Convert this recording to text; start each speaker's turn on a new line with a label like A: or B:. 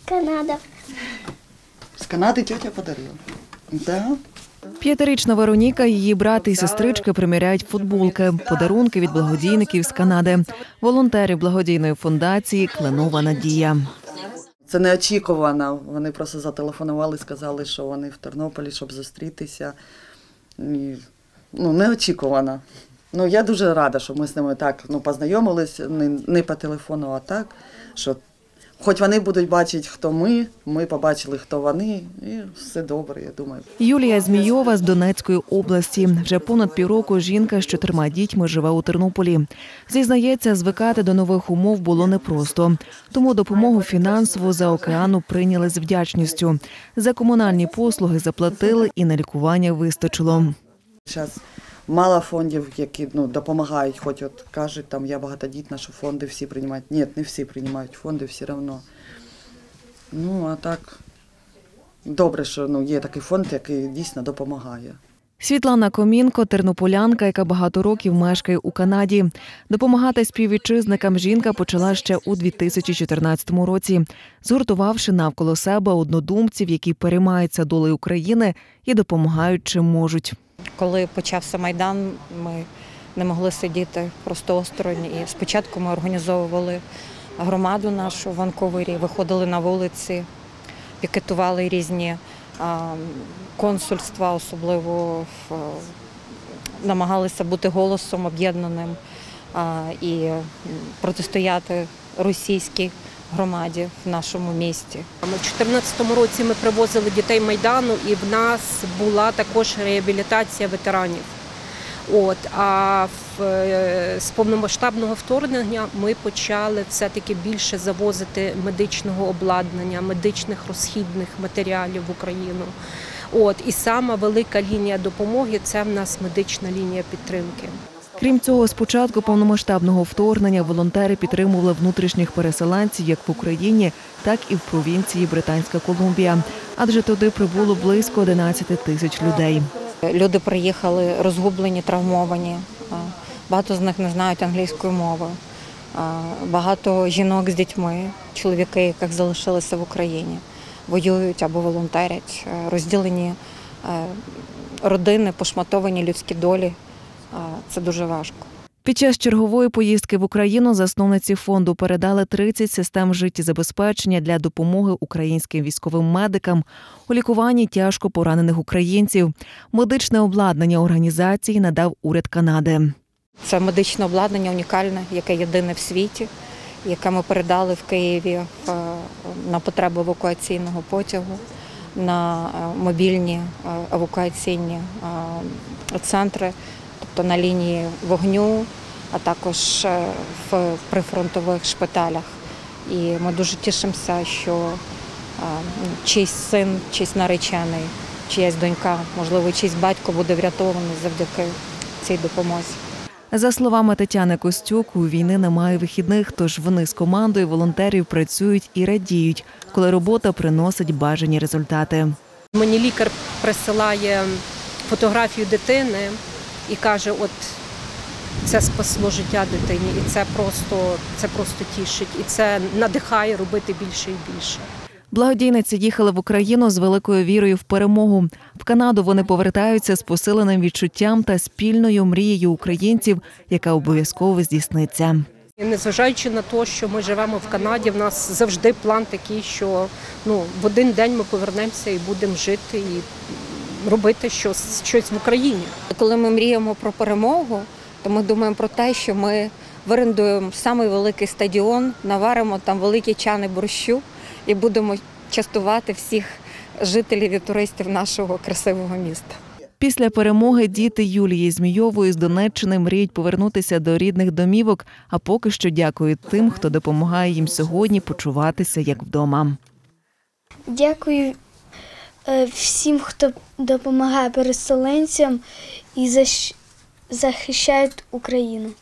A: Канада.
B: З Канади тетя подарила. Да.
C: 5-річна Вероніка, її брат і сестрички приміряють футболки, подарунки від благодійників з Канади, волонтерів благодійної фундації «Кленова надія».
B: Це неочікувано. Вони просто зателефонували, сказали, що вони в Тернополі, щоб зустрітися. І, неочікувано. Я дуже рада, що ми з ними так познайомились, не по телефону, а так, що хоч вони будуть бачити, хто ми побачили, хто вони, і все добре, я думаю.
C: Юлія Змійова з Донецької області. Вже понад півроку жінка з 4 дітьми живе у Тернополі. Зізнається, звикати до нових умов було непросто. Тому допомогу фінансову за океану прийняли з вдячністю. За комунальні послуги заплатили і на лікування вистачило.
B: Зараз мало фондів, які допомагають, хоч кажуть, я багатодітна, що фонди всі приймають. Ні, не всі приймають фонди, все одно. А так, добре, що є такий фонд, який дійсно допомагає.
C: Світлана Комінко – тернополянка, яка багато років мешкає у Канаді. Допомагати співвітчизникам жінка почала ще у 2014 році, згуртувавши навколо себе однодумців, які переймаються долею України і допомагають чим можуть.
D: Коли почався Майдан, ми не могли сидіти просто осторонь. І спочатку ми організовували громаду нашу в Ванкувері, виходили на вулиці, пікетували різні консульства, особливо намагалися бути голосом об'єднаним і протистояти російській громаді в нашому місті.
E: У 2014 році ми привозили дітей Майдану, і в нас була також реабілітація ветеранів. А з повномасштабного вторгнення ми почали все-таки більше завозити медичного обладнання, медичних розхідних матеріалів в Україну. І сама велика лінія допомоги – це в нас медична лінія підтримки.
C: Крім цього, з початку повномасштабного вторгнення волонтери підтримували внутрішніх переселенців як в Україні, так і в провінції Британська Колумбія. Адже туди прибуло близько 11 тисяч людей.
D: Люди приїхали розгублені, травмовані. Багато з них не знають англійської мови. Багато жінок з дітьми, чоловіки, яких залишилися в Україні, воюють або волонтерять. Розділені родини, пошматовані людські долі. Це дуже важко.
C: Під час чергової поїздки в Україну засновниці фонду передали 30 систем життєзабезпечення для допомоги українським військовим медикам у лікуванні тяжко поранених українців. Медичне обладнання організації надав уряд Канади.
D: Це медичне обладнання унікальне, яке єдине в світі, яке ми передали в Києві на потребу евакуаційного потягу, на мобільні евакуаційні центри, тобто на лінії вогню, а також в прифронтових шпиталях. І ми дуже тішимося, що чийсь син, чийсь наречений, чиясь донька, можливо, чийсь батько буде врятований завдяки цій допомозі.
C: За словами Тетяни Костюк, у війни немає вихідних, тож вони з командою волонтерів працюють і радіють, коли робота приносить бажані результати.
E: Мені лікар присилає фотографію дитини і каже, це спасло життя дитині, і це просто тішить, і це надихає робити більше і більше.
C: Благодійниці їхали в Україну з великою вірою в перемогу. В Канаду вони повертаються з посиленим відчуттям та спільною мрією українців, яка обов'язково здійсниться.
E: Незважаючи на те, що ми живемо в Канаді, в нас завжди план такий, що в один день ми повернемося і будемо жити, і робити щось в Україні.
D: Коли ми мріємо про перемогу, то ми думаємо про те, що ми орендуємо самий великий стадіон, наваримо там великі чани борщу і будемо частувати всіх жителів і туристів нашого красивого міста.
C: Після перемоги діти Юлії Змійової з Донеччини мріють повернутися до рідних домівок, а поки що дякують тим, хто допомагає їм сьогодні почуватися як вдома.
A: Дякую всім, хто допомагає переселенцям і захищає Україну.